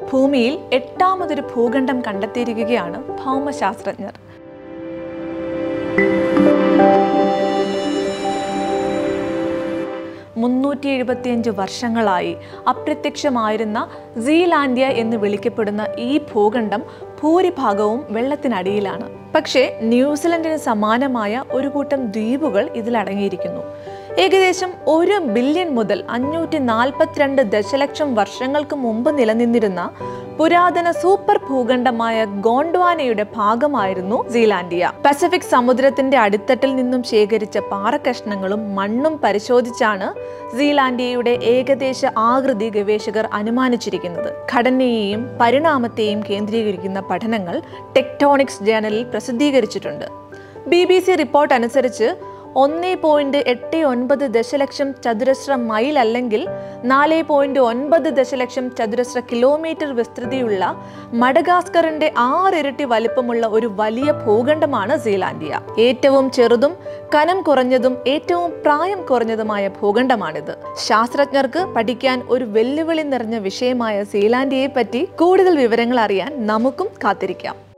ഭൂമിയിൽ 8ാമതൊരു ഭൂഖണ്ഡം കണ്ടെത്തിയിരിക്കുകയാണ് ഭൗമശാസ്ത്രജ്ഞർ. വർഷങ്ങളായി അപ്രത്യക്ഷമായിരുന്ന സീലാൻഡിയ എന്ന് വിളിക്കപ്പെടുന്ന ഈ ഭൂഖണ്ഡം ഭൂരിഭാഗവും വെള്ളത്തിനടിയിലാണ്. പക്ഷേ ന്യൂസിലൻഡിന് സമാനമായ ഒരു കൂട്ടം ദ്വീപുകൾ ഇതിലടങ്ങിയിരിക്കുന്നു. ഏകദേശം 1 ബില്യൺ മുതൽ 542 ദശലക്ഷം വർഷങ്ങൾക്ക് മുമ്പ് നിലനിന്നിരുന്ന പുരാതന സൂപ്പർ ഭൂഖണ്ഡമായ ഗോണ്ട്വാനയുടെ ഭാഗമായിരുന്നു സീലാൻഡിയ. പസഫിക് സമുദ്രത്തിന്റെ അടിത്തട്ടിൽ നിന്നും ശേഖരിച്ച പാറക്കഷ്ണങ്ങളും മണ്ണും പരിശോധിച്ചാണ് സീലാൻഡിയയുടെ ഏകദേശ ആകൃതി ഗവേഷകർ അനുമാനിച്ചിരിക്കുന്നത്. ഘടനയെയും പരിണാമത്തെയും കേന്ദ്രീകരിക്കുന്ന പഠനങ്ങൾ ടെക്ടോണിക്സ് ജേണലിൽ പ്രസിദ്ധീകരിച്ചിട്ടുണ്ട്. BBC റിപ്പോർട്ട് അനുസരിച്ച് 1.89 ദശലക്ഷം ചതുരശ്ര മൈൽ അല്ലെങ്കിൽ 4.9 ദശലക്ഷം ചതുരശ്ര കിലോമീറ്റർ വിസ്തൃതിയുള്ള മഡഗാസ്കറിന്റെ 6 ഇരട്ടി വലിപ്പമുള്ള ഒരു വലിയ ഭൂഖണ്ഡമാണ് സീലാൻഡിയ. ഏറ്റവും ചെറുതും കനം കുറഞ്ഞതും ഏറ്റവും പ്രായം കുറഞ്ഞതുമായ ഭൂഖണ്ഡമാണിത്. ശാസ്ത്രജ്ഞർക്ക് പഠിക്കാൻ ഒരു വെല്ലുവിളി നിറഞ്ഞ വിഷയമായ സീലാൻഡിയയെ പറ്റി കൂടുതൽ വിവരങ്ങൾ അറിയാൻ നമുക്കും കാത്തിരിക്കാം.